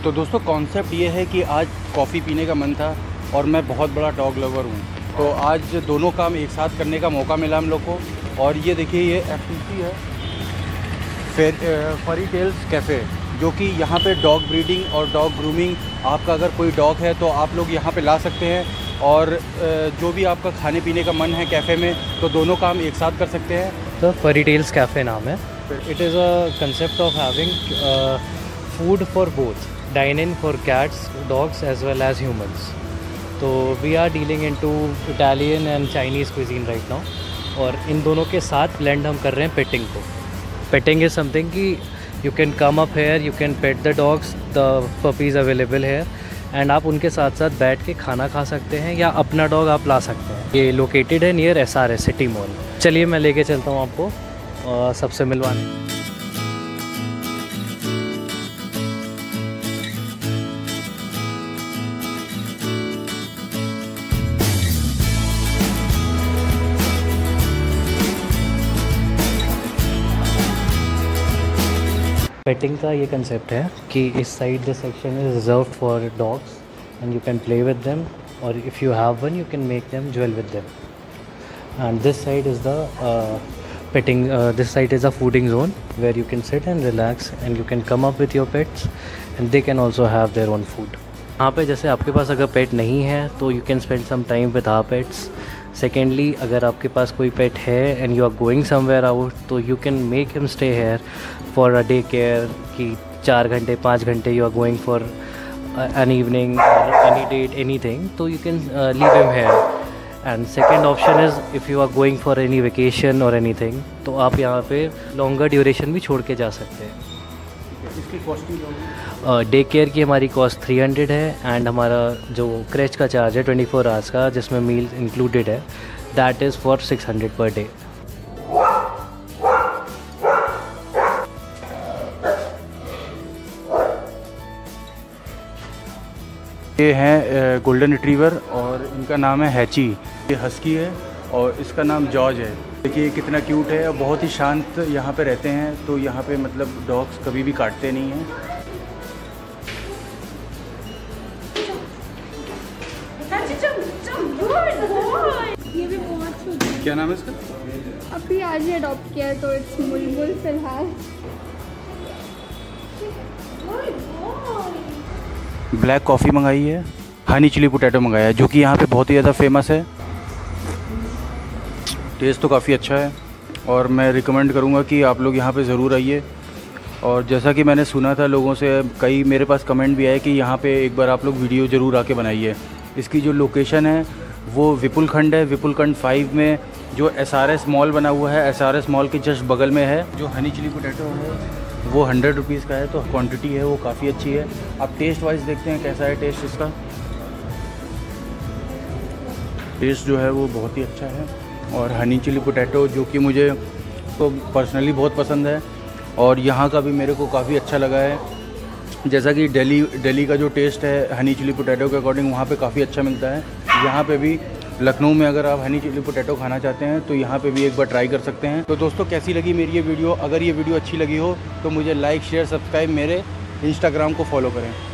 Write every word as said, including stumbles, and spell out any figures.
तो दोस्तों कॉन्सेप्ट ये है कि आज कॉफ़ी पीने का मन था और मैं बहुत बड़ा डॉग लवर हूँ, तो आज दोनों काम एक साथ करने का मौका मिला हम लोग को। और ये देखिए ये एफ टी सी है, फेर फरी टेल्स कैफ़े, जो कि यहाँ पे डॉग ब्रीडिंग और डॉग ग्रूमिंग, आपका अगर कोई डॉग है तो आप लोग यहाँ पे ला सकते हैं, और जो भी आपका खाने पीने का मन है कैफ़े में, तो दोनों काम एक साथ कर सकते हैं। तो फरी टेल्स कैफ़े नाम है। It is a concept of having food for both, dine in for cats, dogs as well as humans. तो we are dealing in two Italian and Chinese cuisine right now, और इन दोनों के साथ blend हम कर रहे हैं पेटिंग को। पेटिंग इज़ समथिंग कि you can come up here, you can pet the dogs, the puppies available here, and आप उनके साथ साथ बैठ के खाना खा सकते हैं या अपना डॉग आप ला सकते हैं। ये लोकेटेड है near S R S city mall. चलिए मैं लेके चलता हूँ आपको और सबसे मिलवाने। पेटिंग का ये कंसेप्ट है कि इस side the section is reserve for dogs and you can play with them, और if you have one you can make them jewel with them. And this side is the petting, this side is a fooding zone where you can sit and relax and you can come up with your pets and they can also have their own food. यहाँ पे जैसे आपके पास अगर पेट नहीं है तो you can spend some time with our pets. Secondly, अगर आपके पास कोई पेट है and you are going somewhere out, तो you can make him stay here for a day care, कि चार घंटे पाँच घंटे you are going for an evening और एनी डेट एनी थिंग, तो you can leave him here. And second option is if you are going for any vacation और any thing, तो आप यहाँ पे लॉन्गर ड्यूरेशन भी छोड़ के जा सकते हैं। इसकी कॉस्टिंग डे केयर की हमारी कॉस्ट थ्री हंड्रेड है, एंड हमारा जो क्रैच का चार्ज है ट्वेंटी फोर आवर्स का, जिसमें मील इंक्लूडेड है, that is for six hundred per day. ये हैं गोल्डन रिट्रीवर और इनका नाम है हैची। ये हस्की है और इसका नाम जॉर्ज है। देखिए कितना क्यूट है और बहुत ही शांत यहाँ पे रहते हैं, तो यहाँ पे मतलब डॉग्स कभी भी काटते नहीं हैं। ये भी बहुत छोटा है। क्या नाम है इसका? अभी आज ही अडॉप्ट किया है, तो इट्स बुलबुल फिलहाल। ब्लैक कॉफ़ी मंगाई है, हनी चिली पोटैटो मंगाया है, जो कि यहाँ पे बहुत ही ज़्यादा फेमस है। टेस्ट तो काफ़ी अच्छा है और मैं रिकमेंड करूँगा कि आप लोग यहाँ पे ज़रूर आइए। और जैसा कि मैंने सुना था लोगों से, कई मेरे पास कमेंट भी आए कि यहाँ पे एक बार आप लोग वीडियो ज़रूर आके बनाइए। इसकी जो लोकेशन है वो विपुल खंड है, विपुल खंड फाइव में जो एस आर एस मॉल बना हुआ है, एस आर एस मॉल के जस्ट बगल में है। जो हनी चिली पोटैटो है वो हंड्रेड रुपीज़ का है, तो क्वांटिटी है वो काफ़ी अच्छी है। आप टेस्ट वाइज देखते हैं कैसा है टेस्ट इसका। टेस्ट जो है वो बहुत ही अच्छा है, और हनी चिली पोटैटो जो कि मुझे तो पर्सनली बहुत पसंद है, और यहाँ का भी मेरे को काफ़ी अच्छा लगा है। जैसा कि दिल्ली दिल्ली का जो टेस्ट है हनी चिली पोटैटो के अकॉर्डिंग वहाँ पे काफ़ी अच्छा मिलता है। यहाँ पे भी लखनऊ में अगर आप हनी चिली पोटैटो खाना चाहते हैं तो यहाँ पे भी एक बार ट्राई कर सकते हैं। तो दोस्तों कैसी लगी मेरी ये वीडियो? अगर ये वीडियो अच्छी लगी हो तो मुझे लाइक शेयर सब्सक्राइब मेरे इंस्टाग्राम को फॉलो करें।